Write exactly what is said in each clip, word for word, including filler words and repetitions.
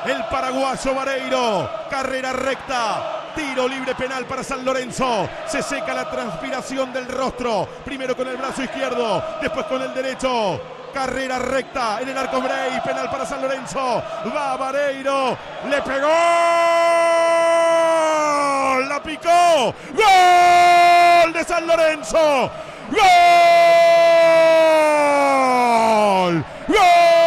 el paraguayo Vareiro. Carrera recta. Tiro libre penal para San Lorenzo. Se seca la transpiración del rostro. Primero con el brazo izquierdo, después con el derecho. Carrera recta en el arco Brey. Penal para San Lorenzo. Va Vareiro. Le pegó. La picó. ¡Gol de San Lorenzo! ¡Gol! ¡Gol!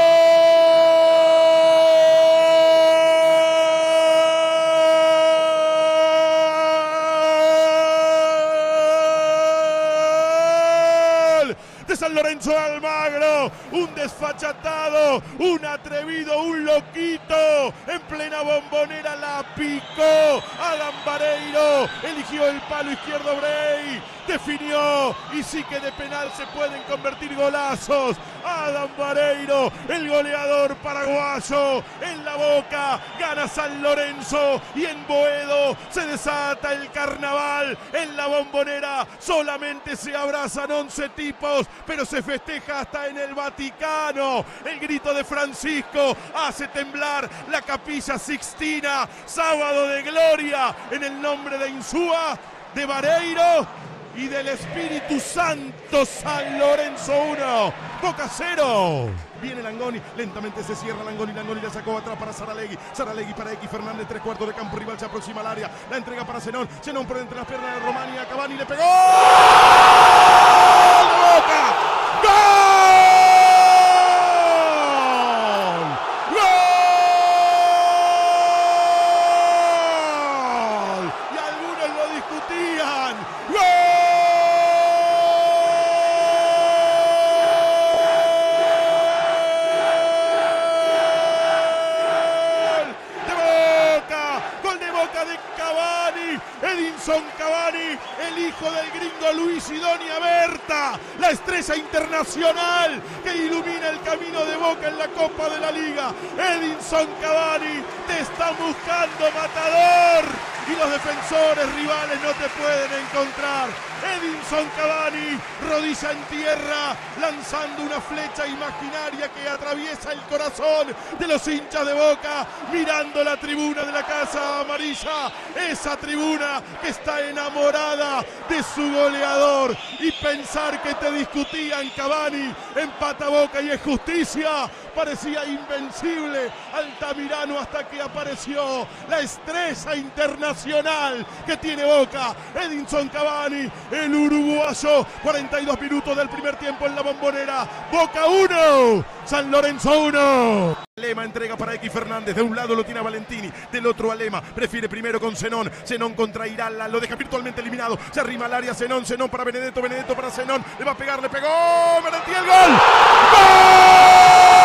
De San Lorenzo de Almagro, un desfachatado, un atrevido, un loquito, en plena Bombonera la picó. Adam Vareiro eligió el palo izquierdo Brey, definió y sí que de penal se pueden convertir golazos. Adam Vareiro, el goleador paraguayo, en la Boca, gana San Lorenzo y en Boedo se desata el carnaval. En la Bombonera solamente se abrazan once tipos, pero se festeja hasta en el Vaticano. El grito de Francisco hace temblar la Capilla Sixtina. Sábado de gloria en el nombre de Insúa, de Vareiro y del Espíritu Santo. San Lorenzo uno, Boca cero. Viene Langoni, lentamente se cierra Langoni, Langoni la sacó atrás para Saralegui, Saralegui para X Fernández, tres cuartos de campo rival, se aproxima al área, la entrega para Zenón, Zenón por entre las piernas de Romani, a Cavani le pegó. ¡Gol de Boca! ¡Gol! ¡Gol! Y algunos lo discutían. ¡Gol! De Cavani, Edinson Cavani, el hijo del gringo Luis y Doña Berta, la estrella internacional que ilumina el camino de Boca en la Copa de la Liga. Edinson Cavani, te está buscando, matador, y los defensores rivales no te pueden encontrar. Edinson Cavani, rodilla en tierra, lanzando una flecha imaginaria que atraviesa el corazón de los hinchas de Boca, mirando la tribuna de la Casa Amarilla, esa tribuna que está enamorada de su goleador. Y pensar que te discutían, Cavani empata Boca y es justicia. Parecía invencible Altamirano hasta que apareció la estrella internacional que tiene Boca, Edinson Cavani, el uruguayo. Cuarenta y dos minutos del primer tiempo en la Bombonera. Boca uno, San Lorenzo uno. Alema entrega para X Fernández, de un lado lo tiene a Valentini, del otro Alema, prefiere primero con Zenón, Zenón contra Irala, lo deja virtualmente eliminado, se arrima al área Zenón, Zenón para Benedetto, Benedetto para Zenón, le va a pegar, le pegó, Merentiel, gol, gol.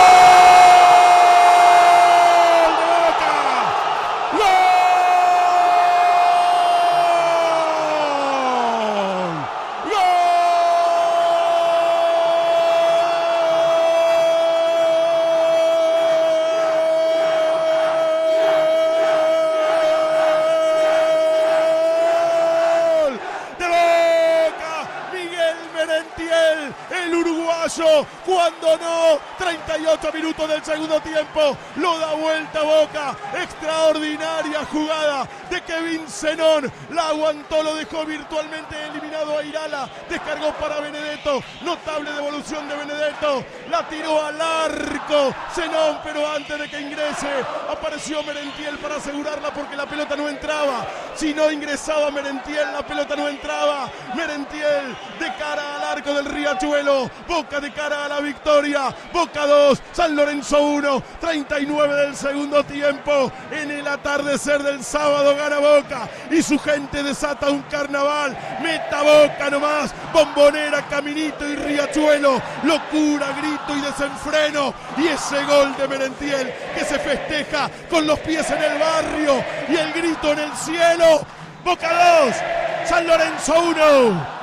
El uruguayo, cuando no, treinta y ocho minutos del segundo tiempo, lo da vuelta Boca. Extraordinaria jugada de Kevin Zenón, la aguantó, lo dejó virtualmente eliminado a Irala, descargó para Benedetto, notable devolución de Benedetto, la tiró al arco Zenón, pero antes de que ingrese apareció Merentiel para asegurarla porque la pelota no entraba. Si no ingresaba Merentiel, la pelota no entraba. Merentiel de cara al arco del Riachuelo, Boca de cara a la victoria. Boca dos, San Lorenzo uno, treinta y nueve del segundo tiempo. En el atardecer del sábado gana Boca y su gente desata un carnaval. Meta Boca nomás, Bombonera, Caminito y Riachuelo, locura, grito y desenfreno. Y ese gol de Merentiel que se festeja con los pies en el barrio y el grito en el cielo. Boca dos, San Lorenzo uno.